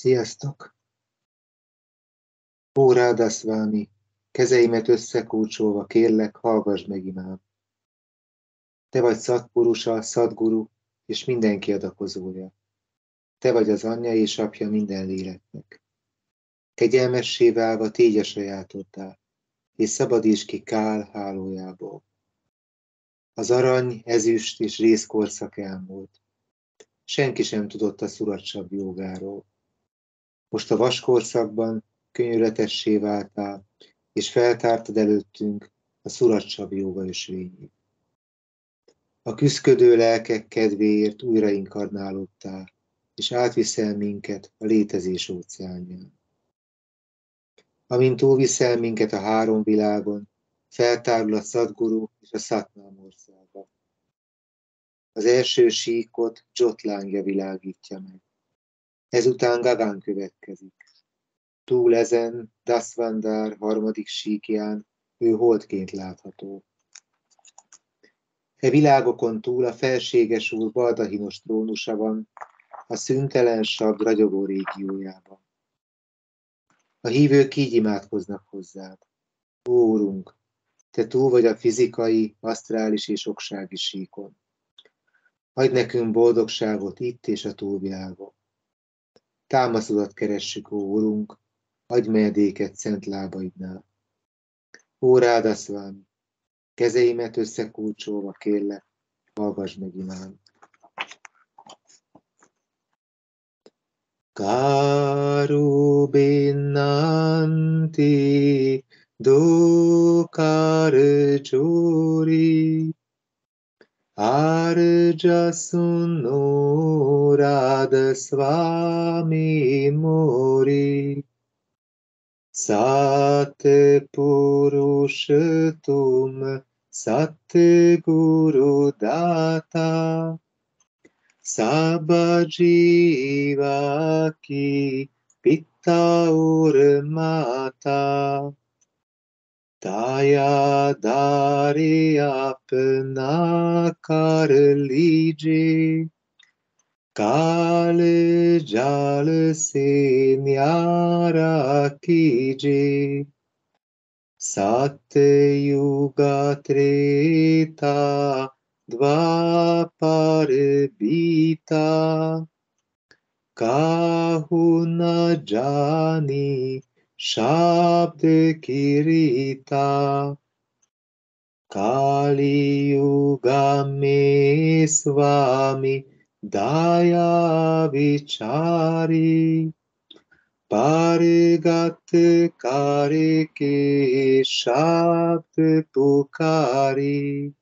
Sziasztok! Ó, Rádaszvámi, kezeimet összekúcsolva kérlek, hallgass meg imám. Te vagy Szatpurusa, Szatguru és mindenki adakozója. Te vagy az anyja és apja minden léleknek. Kegyelmessé válva tégy a sajátoddá, és szabadíts ki Kál hálójából. Az arany, ezüst és réz korszak elmúlt. Senki sem tudott a Szuracsab jógáról. Most a vaskorszakban könyörületessé váltál, és feltártad előttünk a Szuracsab jóga ösvényét. A küszködő lelkek kedvéért újra inkarnálódtál, és átviszel minket a létezés óceánján. Amint túlviszel minket a három világon, feltárul a Szatguru és a Szatnám országa. Az első síkot Dzsotlángja világítja meg. Ezután Gagán következik. Túl ezen Dasvandár harmadik síkján ő holdként látható. E világokon túl a felséges úr baldahinos trónusa van, a szüntelen sab ragyogó régiójában. A hívők így imádkoznak hozzád. Ó, Úrunk, te túl vagy a fizikai, asztrális és oksági síkon. Adj nekünk boldogságot itt és a túlvilágon. Támaszodat keressük, ó Urunk, adj menedéket szent lábaidnál. Ó, Rádaszvámi, kezeimet összekulcsolva kérlek, hallgass meg imám. Káru binnanti dukar csúri Arjasunno Rádaszvámi mori Satpurushatum Satguru Data Sabhajiva ki Pitta Mata Daya Dari Apna Kar Lije Kal Jal Se Nyara Kije Satyuga Treta Dvapar Bita Kahuna Jani Shabd Kirita Kali Yuga Me Swami Daya Vichari Pargat Karike Shabd Pukari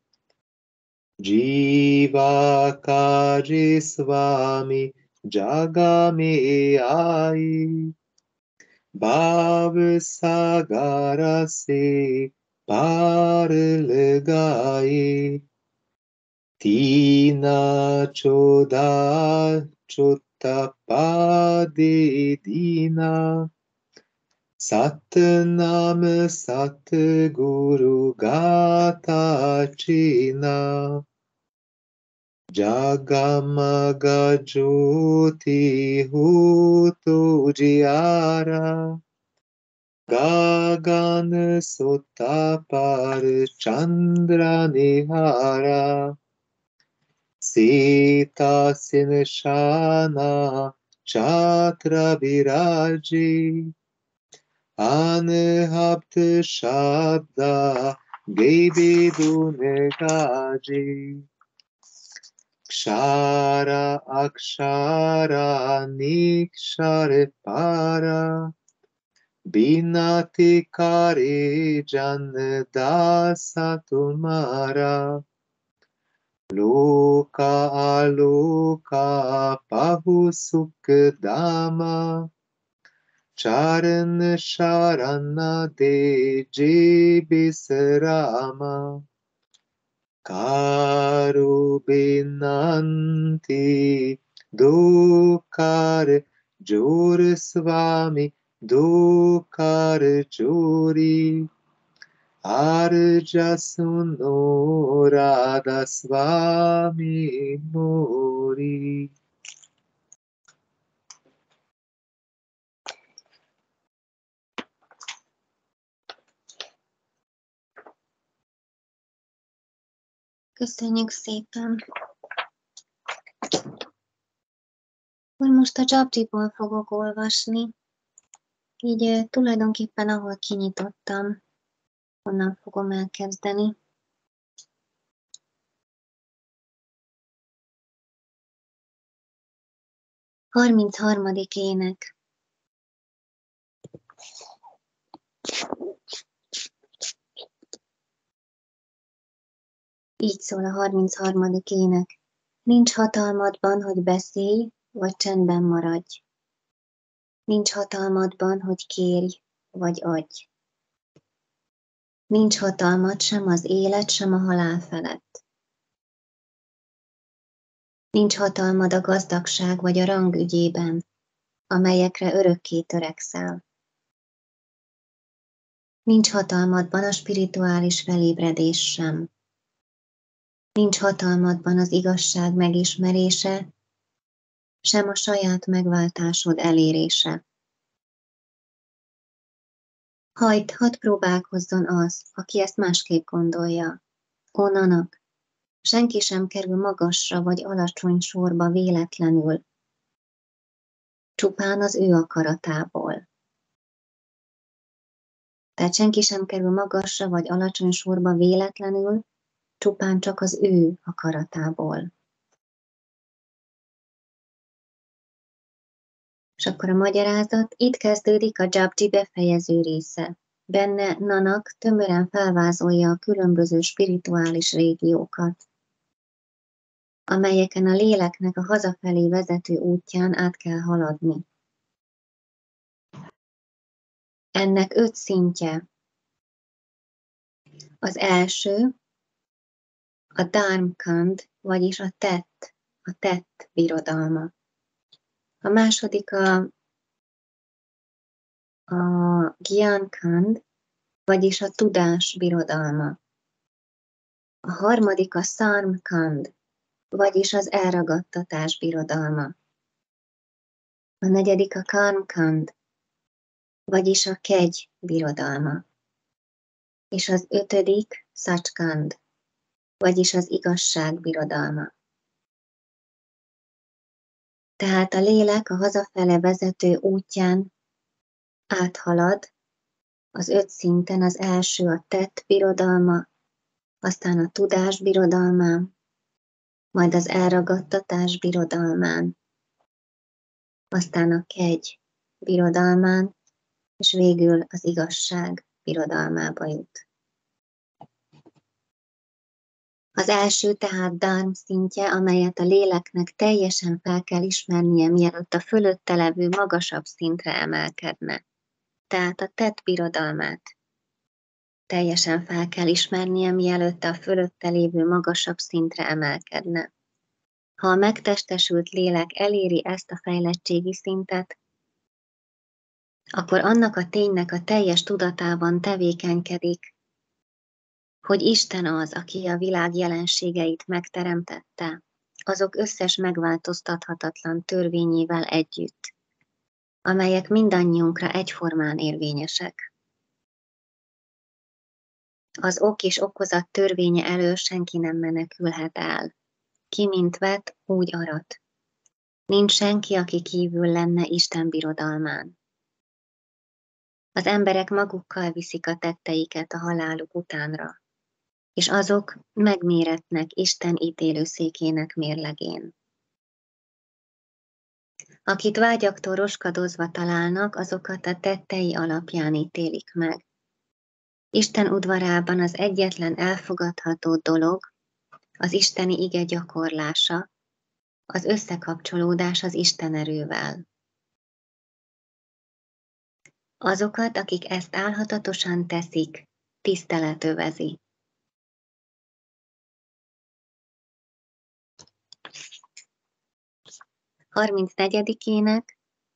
Jiva Kaji Swami Jagame Ai Bhav Sagara Se Par Lagaye Tina Choda Chottapade Dina Satnam Satguru Gata China Jagamaga Jyoti Hutu Jiara Gagan Sotapar Chandra Nihara Sita Sinshana Chatra Viraji Anhapt Shabda Gebidu Negaji Kshara Akshara Nikshare Para Binati Kare Jan Dasa Tumara Loka Aloka Pahu Sukh Dama Charan Sharana De Bisrama Karu Binanti Dukar Jor Swami Dukar Jori Arjasunno Rádaszvámi mori. Köszönjük szépen! Akkor most a Japjiból fogok olvasni, így tulajdonképpen ahol kinyitottam, onnan fogom elkezdeni. Harmincharmadik ének. Így szól a 33. ének. Nincs hatalmadban, hogy beszélj, vagy csendben maradj. Nincs hatalmadban, hogy kérj, vagy adj. Nincs hatalmad sem az élet, sem a halál felett. Nincs hatalmad a gazdagság vagy a rang ügyében, amelyekre örökké törekszel. Nincs hatalmadban a spirituális felébredés sem. Nincs hatalmadban az igazság megismerése, sem a saját megváltásod elérése. Hadd próbálkozzon az, aki ezt másképp gondolja. Ó, Nanak, senki sem kerül magasra vagy alacsony sorba véletlenül, csupán az ő akaratából. Tehát senki sem kerül magasra vagy alacsony sorba véletlenül, csupán csak az ő akaratából. És akkor a magyarázat, itt kezdődik a Japji befejező része. Benne Nanak tömören felvázolja a különböző spirituális régiókat, amelyeken a léleknek a hazafelé vezető útján át kell haladni. Ennek 5 szintje. Az első a Dharmkand, vagyis a tett birodalma. A második a Gyankand, vagyis a tudás birodalma. A harmadik a Sarmkand, vagyis az elragadtatás birodalma. A negyedik a Karmkand, vagyis a kegy birodalma. És az 5. Sachkand, vagyis az igazság birodalma. Tehát a lélek a hazafele vezető útján áthalad az 5 szinten, az első a tett birodalma, aztán a tudás birodalmán, majd az elragadtatás birodalmán, aztán a kegy birodalmán, és végül az igazság birodalmába jut. Az első tehát dharm szintje, amelyet a léleknek teljesen fel kell ismernie, mielőtt a fölötte levő magasabb szintre emelkedne. Tehát a tett birodalmát teljesen fel kell ismernie, mielőtt a fölötte lévő magasabb szintre emelkedne. Ha a megtestesült lélek eléri ezt a fejlettségi szintet, akkor annak a ténynek a teljes tudatában tevékenykedik, hogy Isten az, aki a világ jelenségeit megteremtette, azok összes megváltoztathatatlan törvényével együtt, amelyek mindannyiunkra egyformán érvényesek. Az ok és okozat törvénye elől senki nem menekülhet el. Ki mint vet, úgy arat. Nincs senki, aki kívül lenne Isten birodalmán. Az emberek magukkal viszik a tetteiket a haláluk utánra, és azok megméretnek Isten ítélőszékének mérlegén. Akit vágyaktól roskadozva találnak, azokat a tettei alapján ítélik meg. Isten udvarában az egyetlen elfogadható dolog az isteni ige gyakorlása, az összekapcsolódás az Isten erővel. Azokat, akik ezt álhatatosan teszik, tisztelet övezi. Harmincnegyedikének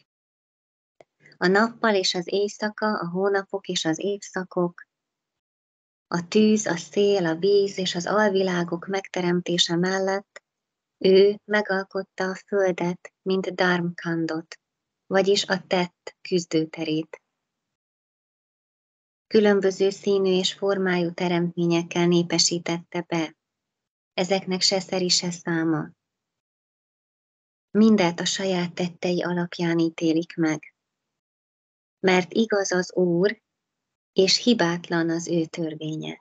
a nappal és az éjszaka, a hónapok és az évszakok, a tűz, a szél, a víz és az alvilágok megteremtése mellett ő megalkotta a földet, mint Dharmkandot, vagyis a tett küzdőterét. Különböző színű és formájú teremtményekkel népesítette be, ezeknek se szeri, se száma. Mindet a saját tettei alapján ítélik meg, mert igaz az Úr, és hibátlan az ő törvénye.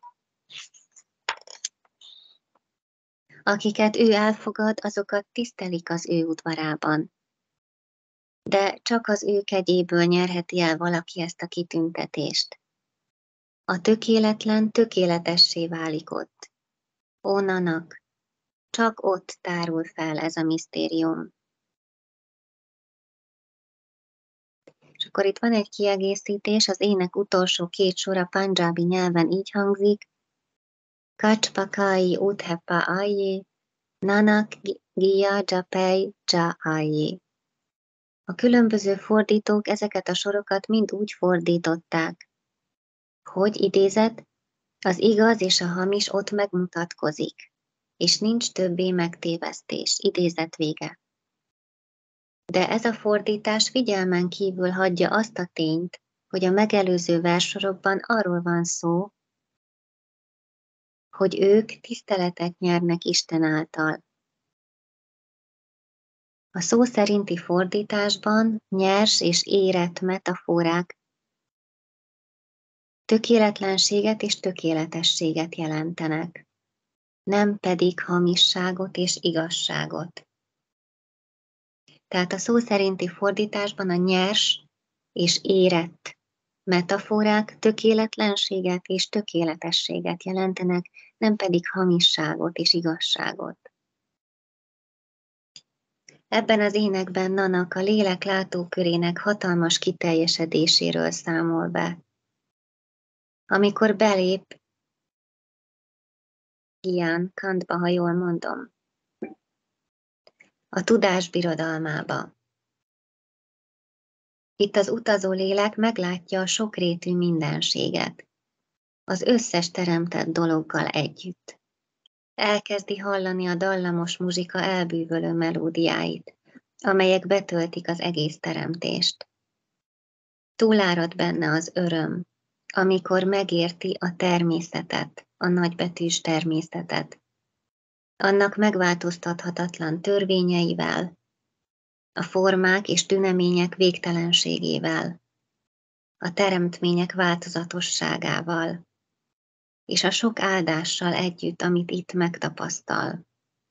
Akiket ő elfogad, azokat tisztelik az ő udvarában. De csak az ő kegyéből nyerheti el valaki ezt a kitüntetést. A tökéletlen tökéletessé válik ott. Onnanak, csak ott tárul fel ez a misztérium. És akkor itt van egy kiegészítés, az ének utolsó két sora pandzsábi nyelven így hangzik: Kachpakai uthepa aye, nanak gia japei ja aye. A különböző fordítók ezeket a sorokat mind úgy fordították, hogy idézet, az igaz és a hamis ott megmutatkozik, és nincs többé megtévesztés, idézet vége. De ez a fordítás figyelmen kívül hagyja azt a tényt, hogy a megelőző versorokban arról van szó, hogy ők tiszteletet nyernek Isten által. A szó szerinti fordításban nyers és érett metaforák tökéletlenséget és tökéletességet jelentenek, nem pedig hamisságot és igazságot. Tehát a szó szerinti fordításban a nyers és érett metaforák tökéletlenséget és tökéletességet jelentenek, nem pedig hamisságot és igazságot. Ebben az énekben Nanak a lélek látókörének hatalmas kiteljesedéséről számol be. Amikor belép Gian Kantba, ha jól mondom, a tudás birodalmába. Itt az utazó lélek meglátja a sokrétű mindenséget, az összes teremtett dologgal együtt. Elkezdi hallani a dallamos muzsika elbűvölő melódiáit, amelyek betöltik az egész teremtést. Túlárad benne az öröm, amikor megérti a természetet, a nagybetűs természetet, annak megváltoztathatatlan törvényeivel, a formák és tünemények végtelenségével, a teremtmények változatosságával, és a sok áldással együtt, amit itt megtapasztal.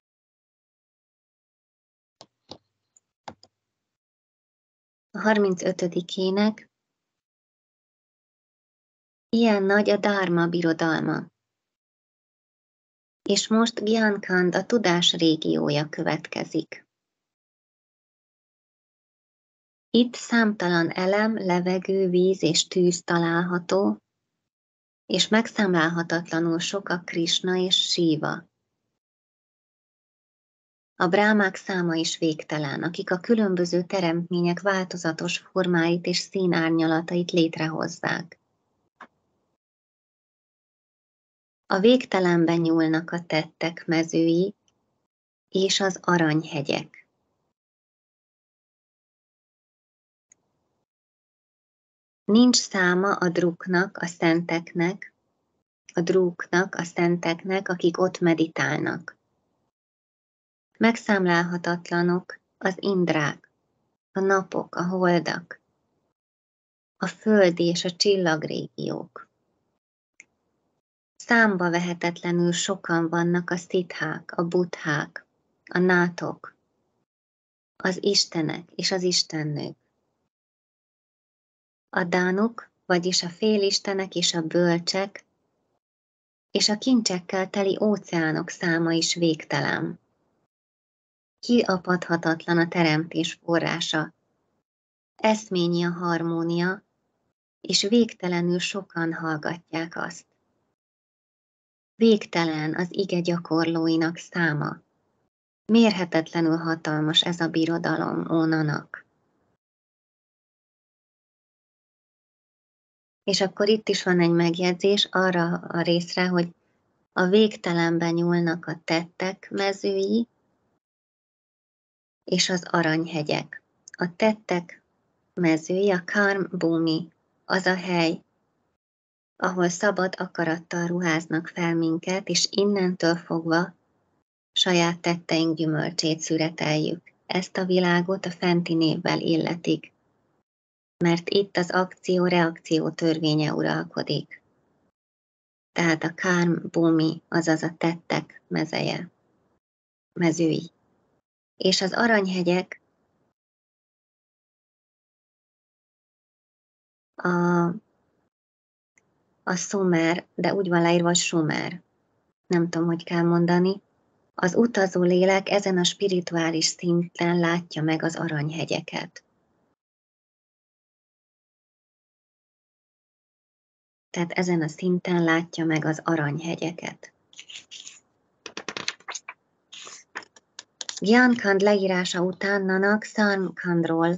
A 35. ének: ilyen nagy a dharma birodalma. És most Gyankand, a tudás régiója következik. Itt számtalan elem, levegő, víz és tűz található, és megszámlálhatatlanul sok a Krisna és Síva. A brámák száma is végtelen, akik a különböző teremtmények változatos formáit és színárnyalatait létrehozzák. A végtelenben nyúlnak a tettek mezői és az aranyhegyek. Nincs száma a druknak, a szenteknek, a drúknak, a szenteknek, akik ott meditálnak. Megszámlálhatatlanok az indrák, a napok, a holdak, a földi és a csillagrégiók. Számba vehetetlenül sokan vannak a szithák, a buddhák, a nátok, az istenek és az istennők. A dánuk, vagyis a félistenek és a bölcsek, és a kincsekkel teli óceánok száma is végtelen. Kiapadhatatlan a teremtés forrása, eszményi a harmónia, és végtelenül sokan hallgatják azt. Végtelen az ige gyakorlóinak száma. Mérhetetlenül hatalmas ez a birodalom, ó Nanak. És akkor itt is van egy megjegyzés arra a részre, hogy a végtelenben nyúlnak a tettek mezői és az aranyhegyek. A tettek mezői, a Karm Bhumi, az a hely, ahol szabad akarattal ruháznak fel minket, és innentől fogva saját tetteink gyümölcsét szüreteljük. Ezt a világot a fenti névvel illetik, mert itt az akció-reakció törvénye uralkodik. Tehát a kárm bhumi, azaz a tettek mezői. És az aranyhegyek a Sumer, de úgy van leírva, hogy Sumer. Nem tudom, hogy kell mondani. Az utazó lélek ezen a spirituális szinten látja meg az aranyhegyeket. Tehát ezen a szinten látja meg az aranyhegyeket. Gyankand leírása után Nanak Sarmkandról,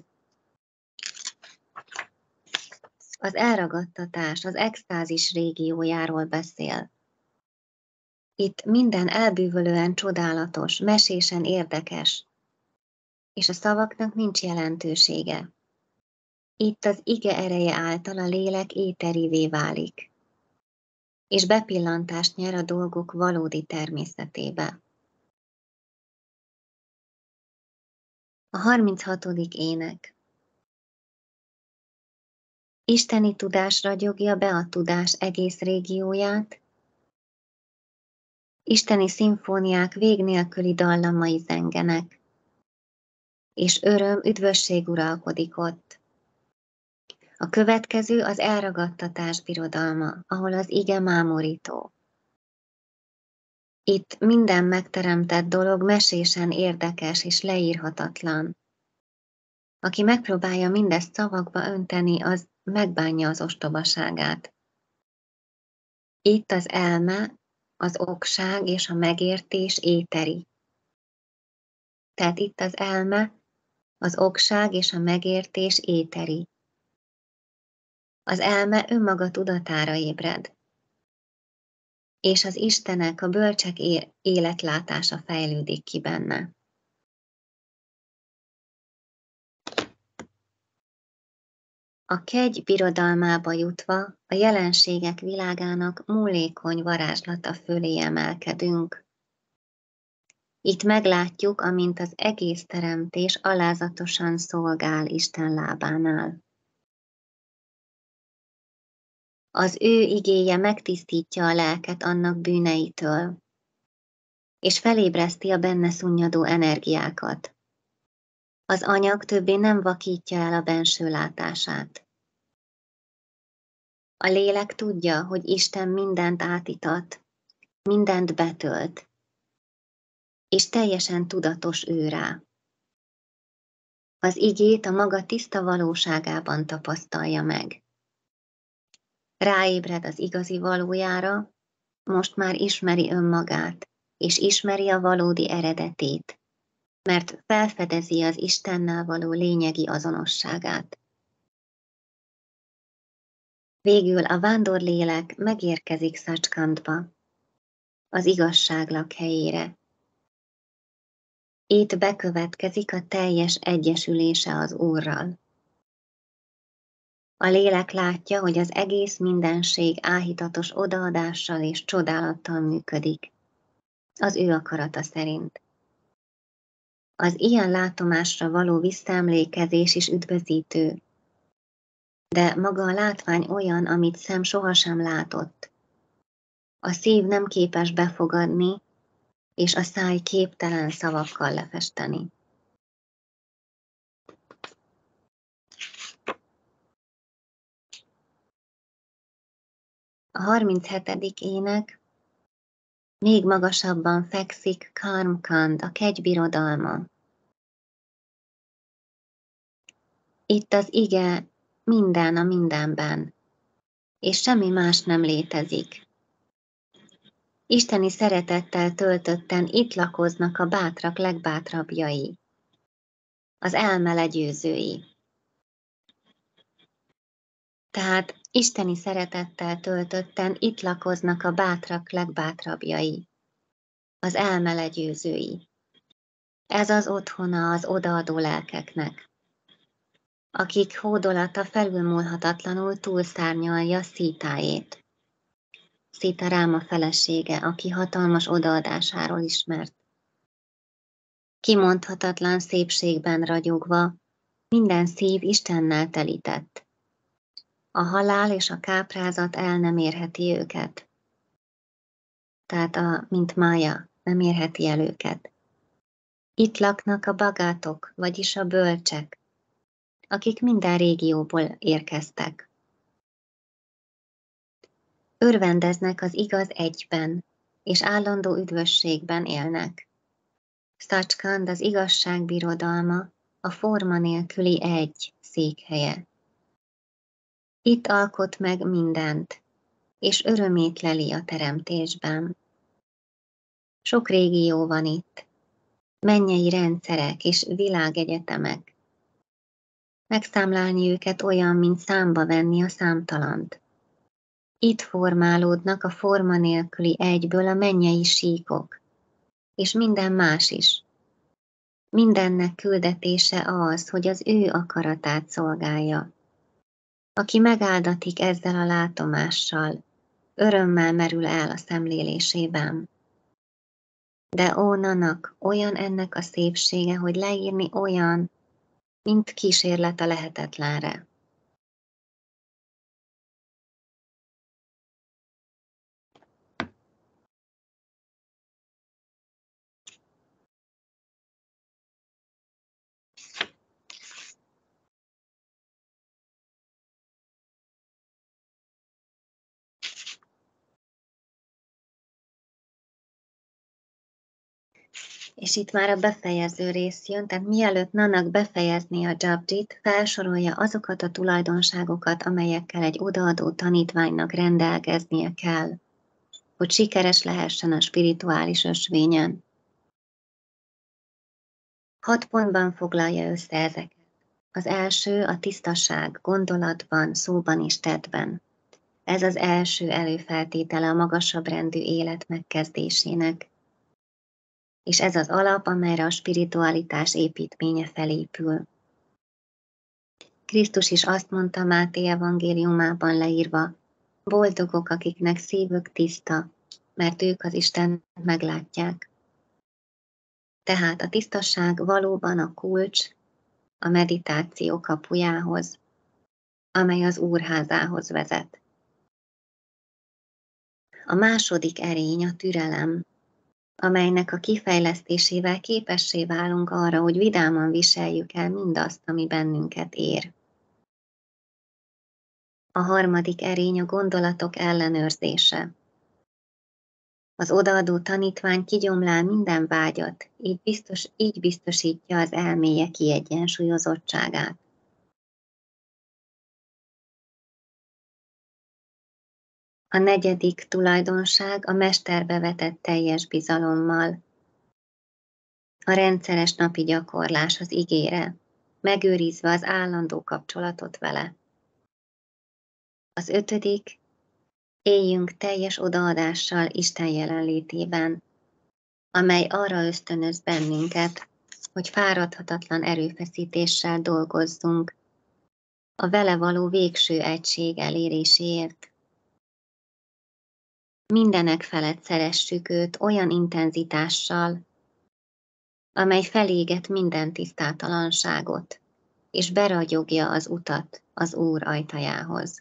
az elragadtatás, az extázis régiójáról beszél. Itt minden elbűvölően csodálatos, mesésen érdekes, és a szavaknak nincs jelentősége. Itt az ige ereje által a lélek éterivé válik, és bepillantást nyer a dolgok valódi természetébe. A 36. ének. Isteni tudás ragyogja be a tudás egész régióját, isteni szimfóniák vég nélküli dallamai zengenek, és öröm, üdvösség uralkodik ott. A következő az elragadtatás birodalma, ahol az ige mámorító. Itt minden megteremtett dolog mesésen érdekes és leírhatatlan. Aki megpróbálja mindezt szavakba önteni, az megbánja az ostobaságát. Itt az elme, az okság és a megértés éteri. Tehát itt az elme, az okság és a megértés éteri. Az elme önmaga tudatára ébred, és az Istenek, a bölcsek életlátása fejlődik ki benne. A kegy birodalmába jutva a jelenségek világának múlékony varázslata fölé emelkedünk. Itt meglátjuk, amint az egész teremtés alázatosan szolgál Isten lábánál. Az ő igéje megtisztítja a lelket annak bűneitől, és felébreszti a benne szunnyadó energiákat. Az anyag többé nem vakítja el a benső látását. A lélek tudja, hogy Isten mindent átitat, mindent betölt, és teljesen tudatos ő rá. Az igét a maga tiszta valóságában tapasztalja meg. Ráébred az igazi valójára, most már ismeri önmagát, és ismeri a valódi eredetét, mert felfedezi az Istennel való lényegi azonosságát. Végül a vándorlélek megérkezik Sachkhandba, az igazság lakhelyére. Itt bekövetkezik a teljes egyesülése az Úrral. A lélek látja, hogy az egész mindenség áhítatos odaadással és csodálattal működik, az ő akarata szerint. Az ilyen látomásra való visszaemlékezés is üdvözítő, de maga a látvány olyan, amit szem sohasem látott. A szív nem képes befogadni, és a száj képtelen szavakkal lefesteni. A 37. ének. Még magasabban fekszik Karmkand, a kegy birodalma. Itt az ige minden a mindenben, és semmi más nem létezik. Isteni szeretettel töltötten itt lakoznak a bátrak legbátrabbjai, az elme legyőzői. Tehát isteni szeretettel töltötten itt lakoznak a bátrak legbátrabbjai, az elme legyőzői. Ez az otthona az odaadó lelkeknek, akik hódolata felülmúlhatatlanul túlszárnyalja Szítájét. Szita Ráma felesége, aki hatalmas odaadásáról ismert, kimondhatatlan szépségben ragyogva, minden szív Istennel telített. A halál és a káprázat el nem érheti őket. Tehát mint Mája, nem érheti el őket. Itt laknak a bagátok, vagyis a bölcsek, akik minden régióból érkeztek. Örvendeznek az igaz egyben, és állandó üdvösségben élnek. Szacskand az igazság birodalma, a forma nélküli egy székhelye. Itt alkot meg mindent, és örömét leli a teremtésben. Sok régió van itt, mennyei rendszerek és világegyetemek. Megszámlálni őket olyan, mint számba venni a számtalant. Itt formálódnak a forma nélküli egyből a mennyei síkok, és minden más is. Mindennek küldetése az, hogy az ő akaratát szolgálja. Aki megáldatik ezzel a látomással, örömmel merül el a szemlélésében. De ó, Nanak, olyan ennek a szépsége, hogy leírni olyan, mint kísérlet a lehetetlenre. És itt már a befejező rész jön, tehát mielőtt Nanak befejezni a Japjit, felsorolja azokat a tulajdonságokat, amelyekkel egy odaadó tanítványnak rendelkeznie kell, hogy sikeres lehessen a spirituális ösvényen. 6 pontban foglalja össze ezeket. Az első a tisztaság gondolatban, szóban és tettben. Ez az első előfeltétele a magasabb rendű élet megkezdésének. És ez az alap, amelyre a spiritualitás építménye felépül. Krisztus is azt mondta Máté evangéliumában leírva, boldogok, akiknek szívük tiszta, mert ők az Istent meglátják. Tehát a tisztaság valóban a kulcs a meditáció kapujához, amely az Úrházához vezet. A második erény a türelem, amelynek a kifejlesztésével képessé válunk arra, hogy vidáman viseljük el mindazt, ami bennünket ér. A harmadik erény a gondolatok ellenőrzése. Az odaadó tanítvány kigyomlál minden vágyat, így biztosítja az elméje kiegyensúlyozottságát. A negyedik tulajdonság a mesterbe vetett teljes bizalommal. A rendszeres napi gyakorlás az igére, megőrizve az állandó kapcsolatot vele. Az ötödik, éljünk teljes odaadással Isten jelenlétében, amely arra ösztönöz bennünket, hogy fáradhatatlan erőfeszítéssel dolgozzunk a vele való végső egység eléréséért. Mindenek felett szeressük őt olyan intenzitással, amely feléget minden tisztátalanságot, és beragyogja az utat az Úr ajtajához.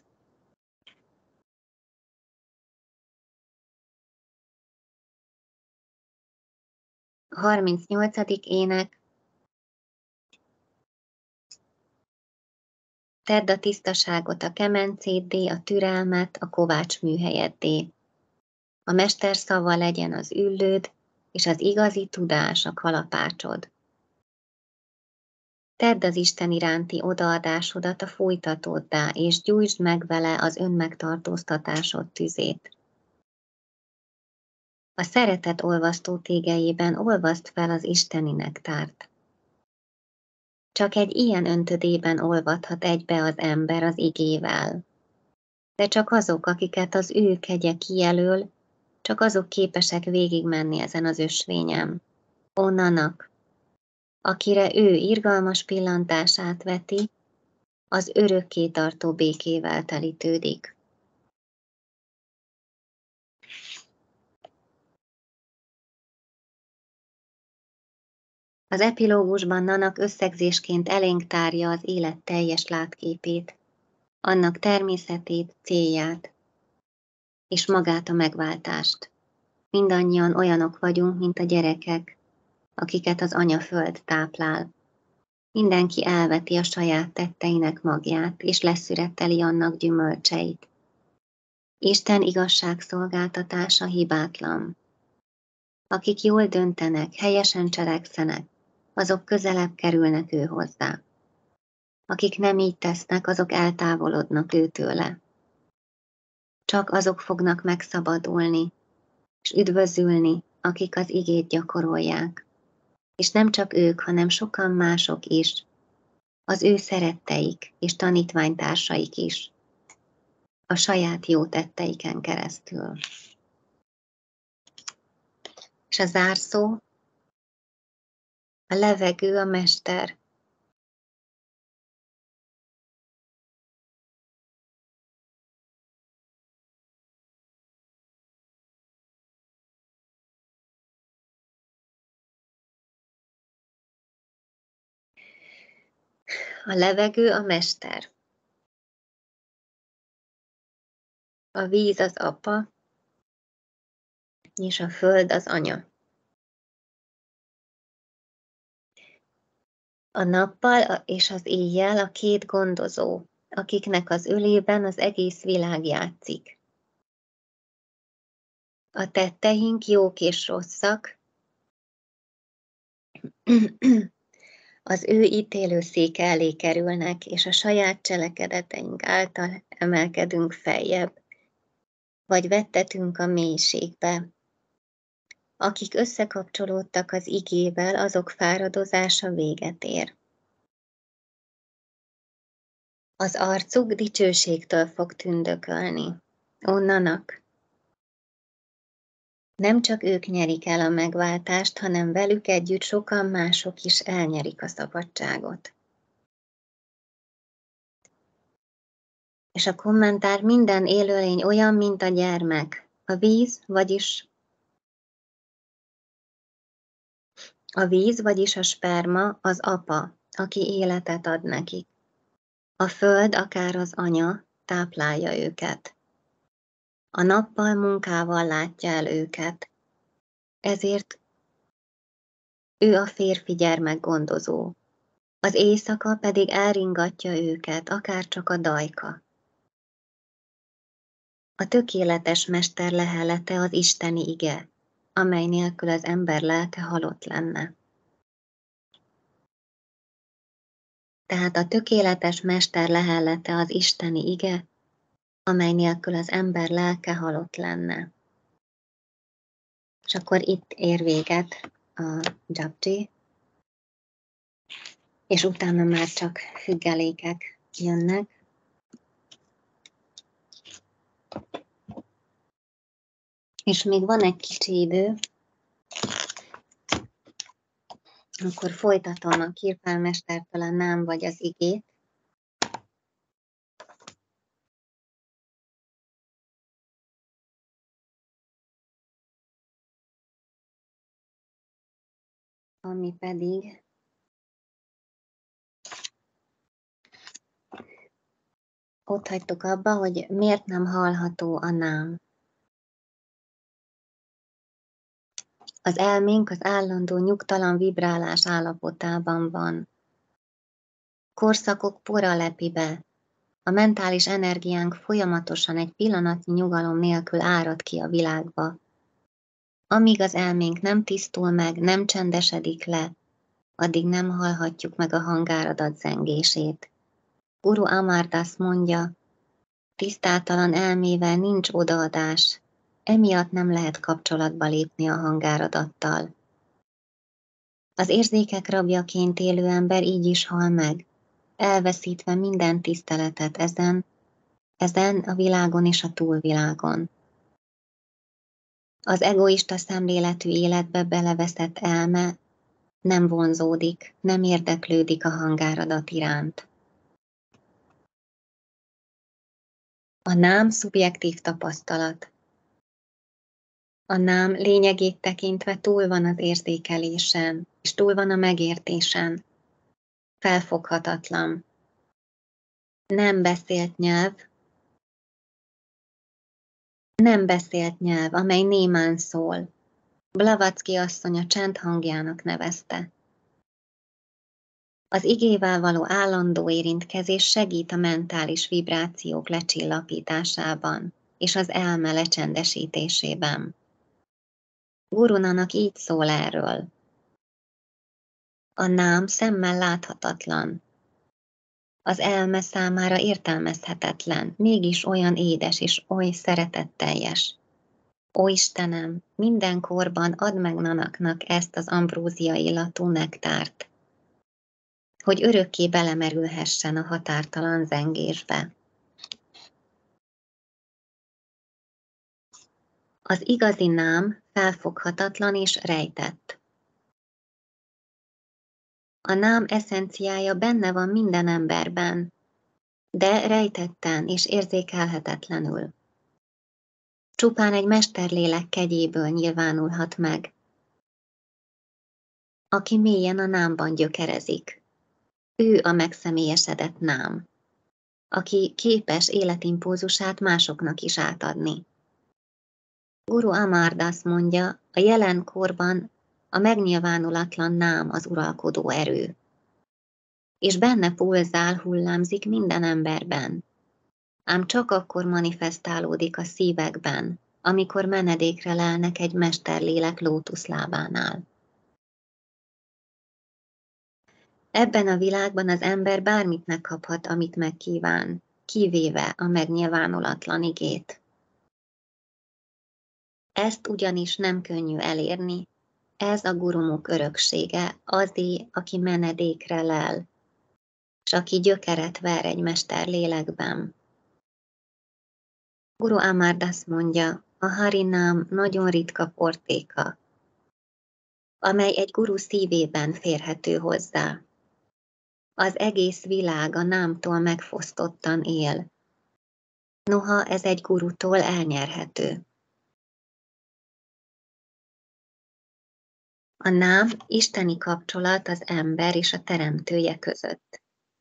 A 38. ének. Tedd a tisztaságot a kemencéddé, a türelmet a kovács műhelyeddé. A mester szava legyen az üllőd, és az igazi tudás a kalapácsod. Tedd az Isten iránti odaadásodat a folytatóddá, és gyújtsd meg vele az önmegtartóztatásod tüzét. A szeretet olvasztó tégelyében olvaszd fel az isteni nektárt. Csak egy ilyen öntödében olvadhat egybe az ember az igével. De csak azok, akiket az ő kegye kijelöl, csak azok képesek végigmenni ezen az ösvényen. Ó Nanak, akire ő irgalmas pillantását veti, az örökké tartó békével telítődik. Az epilógusban Nanak összegzésként elénk tárja az élet teljes látképét, annak természetét, célját, és magát a megváltást. Mindannyian olyanok vagyunk, mint a gyerekek, akiket az anyaföld táplál. Mindenki elveti a saját tetteinek magját, és leszüretteli annak gyümölcseit. Isten igazságszolgáltatása hibátlan. Akik jól döntenek, helyesen cselekszenek, azok közelebb kerülnek ő hozzá. Akik nem így tesznek, azok eltávolodnak őtőle. Csak azok fognak megszabadulni, és üdvözülni, akik az igét gyakorolják. És nem csak ők, hanem sokan mások is, az ő szeretteik és tanítványtársaik is, a saját jó tetteiken keresztül. És a zárszó, a levegő a mester. A levegő a mester. A víz az apa, és a föld az anya. A nappal és az éjjel a két gondozó, akiknek az ölében az egész világ játszik. A tetteink jók és rosszak, az ő ítélőszéke elé kerülnek, és a saját cselekedeteink által emelkedünk feljebb, vagy vettetünk a mélységbe. Akik összekapcsolódtak az igével, azok fáradozása véget ér. Az arcuk dicsőségtől fog tündökölni. Onnanak. Nem csak ők nyerik el a megváltást, hanem velük együtt sokan mások is elnyerik a szabadságot. És a kommentár: minden élőlény olyan, mint a gyermek. A víz, vagyis a sperma az apa, aki életet ad nekik. A föld, akár az anya, táplálja őket. A nappal munkával látja el őket. Ezért ő a férfi gyermekgondozó. Az éjszaka pedig elringatja őket, akár csak a dajka. A tökéletes mester lehellete az isteni ige, amely nélkül az ember lelke halott lenne. Tehát a tökéletes mester lehellete az isteni ige, amely nélkül az ember lelke halott lenne. És akkor itt ér véget a japji, és utána már csak függelékek jönnek. És még van egy kicsi idő, akkor folytatom a Kirpál mestertől a nám vagy az igét. Ami pedig ott hagytuk abba, hogy miért nem hallható a nám. Az elménk az állandó nyugtalan vibrálás állapotában van. Korszakok pora lepi be. A mentális energiánk folyamatosan egy pillanatnyi nyugalom nélkül árad ki a világba. Amíg az elménk nem tisztul meg, nem csendesedik le, addig nem hallhatjuk meg a hangáradat zengését. Guru Amar Das mondja, tisztátalan elmével nincs odaadás, emiatt nem lehet kapcsolatba lépni a hangáradattal. Az érzékek rabjaként élő ember így is hal meg, elveszítve minden tiszteletet ezen a világon és a túlvilágon. Az egoista szemléletű életbe beleveszett elme nem vonzódik, nem érdeklődik a hangáradat iránt. A nám szubjektív tapasztalat. A nám lényegét tekintve túl van az érzékelésen, és túl van a megértésen. Felfoghatatlan. Nem beszélt nyelv, amely némán szól. Blavatsky asszony a csend hangjának nevezte. Az igével való állandó érintkezés segít a mentális vibrációk lecsillapításában és az elme lecsendesítésében. Guru Nanak így szól erről. A nám szemmel láthatatlan. Az elme számára értelmezhetetlen, mégis olyan édes és oly szeretetteljes. Ó Istenem, minden korban add meg Nanaknak ezt az ambrózia illatú nektárt, hogy örökké belemerülhessen a határtalan zengésbe. Az igazi nám felfoghatatlan és rejtett. A nám eszenciája benne van minden emberben, de rejtetten és érzékelhetetlenül. Csupán egy mesterlélek kegyéből nyilvánulhat meg, aki mélyen a námban gyökerezik. Ő a megszemélyesedett nám, aki képes életimpulzusát másoknak is átadni. Guru Amar Das mondja, a jelen korban a megnyilvánulatlan nám az uralkodó erő, és benne pulzál, hullámzik minden emberben. Ám csak akkor manifestálódik a szívekben, amikor menedékre lelnek egy mesterlélek lótuszlábánál. Ebben a világban az ember bármit megkaphat, amit megkíván, kivéve a megnyilvánulatlan igét. Ezt ugyanis nem könnyű elérni, ez a gurumuk öröksége, azé, aki menedékre lel, és aki gyökeret ver egy mesterlélekben. Guru Amar Das mondja, a Harinám nagyon ritka portéka, amely egy guru szívében férhető hozzá. Az egész világ a námtól megfosztottan él, noha ez egy gurutól elnyerhető. A nám isteni kapcsolat az ember és a teremtője között.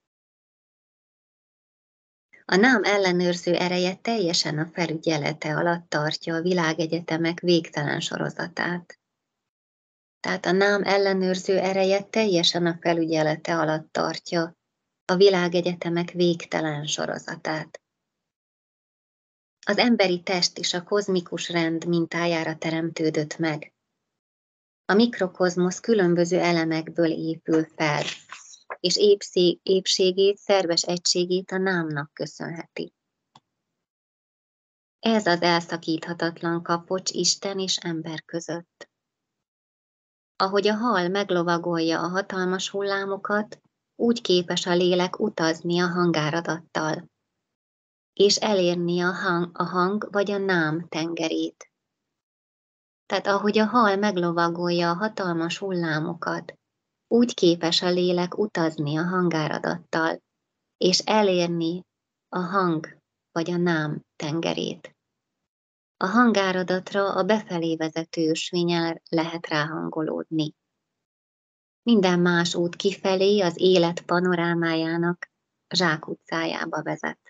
A nám ellenőrző ereje teljesen a felügyelete alatt tartja a világegyetemek végtelen sorozatát. Tehát a nám ellenőrző ereje teljesen a felügyelete alatt tartja a világegyetemek végtelen sorozatát. Az emberi test is a kozmikus rend mintájára teremtődött meg. A mikrokozmosz különböző elemekből épül fel, és épségét, szerves egységét a námnak köszönheti. Ez az elszakíthatatlan kapocs Isten és ember között. Ahogy a hal meglovagolja a hatalmas hullámokat, úgy képes a lélek utazni a hangáradattal, és elérni a hang vagy a nám tengerét. Tehát ahogy a hal meglovagolja a hatalmas hullámokat, úgy képes a lélek utazni a hangáradattal, és elérni a hang vagy a nám tengerét. A hangáradatra a befelé vezető ösvényen lehet ráhangolódni. Minden más út kifelé az élet panorámájának zsákutcájába vezet.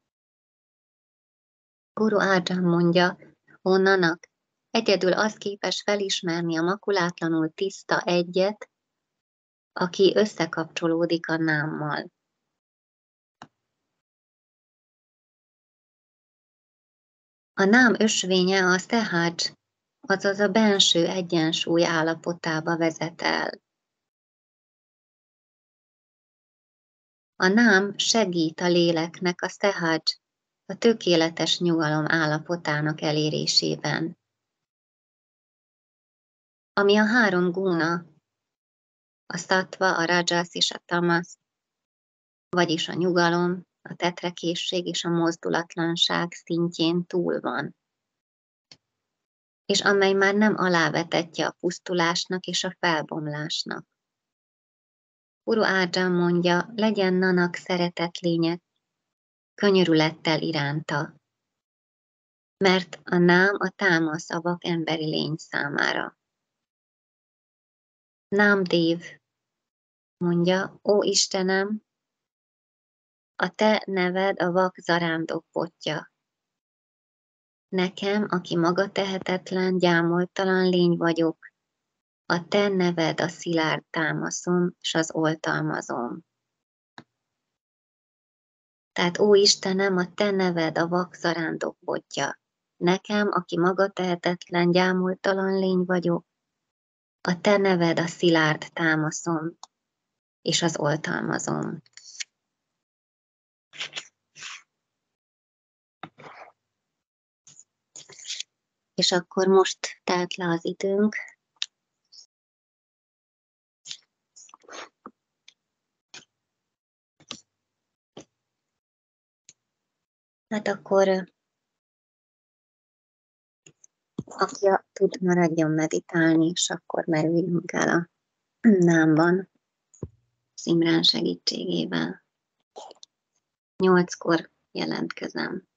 Guru Arjan mondja, Nanak, egyedül az képes felismerni a makulátlanul tiszta egyet, aki összekapcsolódik a námmal. A nám ösvénye a szehaj, azaz a benső egyensúly állapotába vezet el. A nám segít a léleknek a szehaj, a tökéletes nyugalom állapotának elérésében. Ami a három guna, a szattva, a rajas és a tamas, vagyis a nyugalom, a tetrekészség és a mozdulatlanság szintjén túl van, és amely már nem alávetettje a pusztulásnak és a felbomlásnak. Guru Arjan mondja, legyen Nanak szeretetlények könyörülettel iránta, mert a nám a támasz a vak emberi lény számára. Námdév mondja, ó Istenem, a te neved a vak zarándok botja. Nekem, aki maga tehetetlen, gyámoltalan lény vagyok, a te neved a szilárd támaszom, s az oltalmazom. Tehát, ó Istenem, a te neved a vak zarándok botja. Nekem, aki maga tehetetlen, gyámoltalan lény vagyok, a te neved a szilárd támaszom, és az oltalmazom. És akkor most telt le az időnk. Hát akkor, aki tud, maradjon meditálni, és akkor merüljünk el a námban az Imrán segítségével. 8-kor jelentkezem.